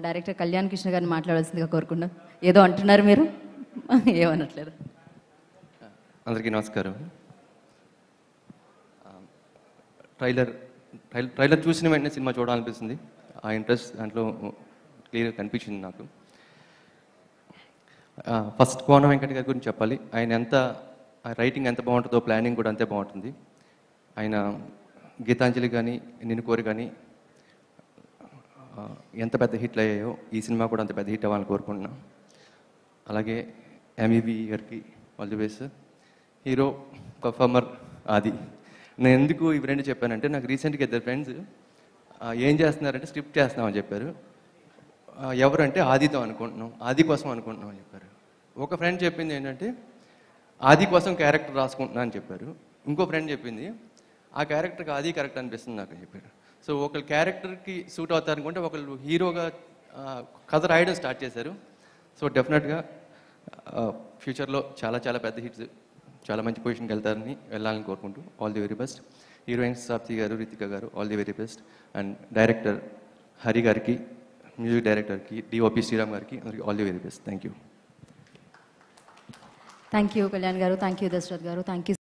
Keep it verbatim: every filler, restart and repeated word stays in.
Director Kalyan Krishna గారిని మాట్లాడాల్సిందిగా కోరుకున్నాం. ఏదో అంటున్నారు మీరు? ఏమనట్లేదు. అందరికీ నమస్కారం. ట్రైలర్ ట్రైలర్ చూసిన వెంటనే సినిమా చూడాలనిపిస్తుంది. ఆ ఇంట్రెస్ట్ దాంట్లో క్లియర్గా కనిపించింది నాకు. ఫస్ట్ కోన వెంకట గారి గురించి చెప్పాలి. ఆయన ఎంత రైటింగ్ ఎంత బాగుంటుందో ప్లానింగ్ కూడా అంతే బాగుంటుంది. ఆయన గీతాంజలి కానీ నిన్ను కోరి కానీ ఎంత పెద్ద హిట్లు అయ్యాయో ఈ సినిమా కూడా అంత పెద్ద హిట్ అవ్వాలని కోరుకుంటున్నాను. అలాగే ఎంఈవి గారికి all the best. Hero performer Aadi. నేను ఎందుకు ఇవి రెండు చెప్పానంటే, నాకు రీసెంట్గా ఇద్దరు ఫ్రెండ్స్ ఏం చేస్తున్నారంటే స్క్రిప్ట్ చేస్తున్నామని చెప్పారు. ఎవరంటే ఆదితో అనుకుంటున్నాం, ఆది కోసం అనుకుంటున్నాం అని చెప్పారు. ఒక ఫ్రెండ్ చెప్పింది ఏంటంటే ఆది కోసం క్యారెక్టర్ రాసుకుంటున్నా అని చెప్పారు. ఇంకో ఫ్రెండ్ చెప్పింది ఆ క్యారెక్టర్కి ఆది కరెక్ట్ అనిపిస్తుంది నాకు అని చెప్పారు. సో ఒకళ్ళు క్యారెక్టర్కి సూట్ అవుతారు అనుకుంటే ఒకళ్ళు హీరోగా కథ రాయడం స్టార్ట్ చేశారు. సో డెఫినెట్గా ఫ్యూచర్లో చాలా చాలా పెద్ద హిట్స్, చాలా మంచి పొజిషన్కి వెళ్తారని వెళ్ళాలని కోరుకుంటూ all the very best. Heroines Taapsee గారు, రితిక గారు, all the very best. And director Hari గారికి, మ్యూజిక్ డైరెక్టర్కి, డిఓపి శ్రీరామ్ గారికి అందరికి all the very best. Thank you. Thank you Kalyan గారు, థ్యాంక్ యూ దశరథ్ గారు, థ్యాంక్ యూ.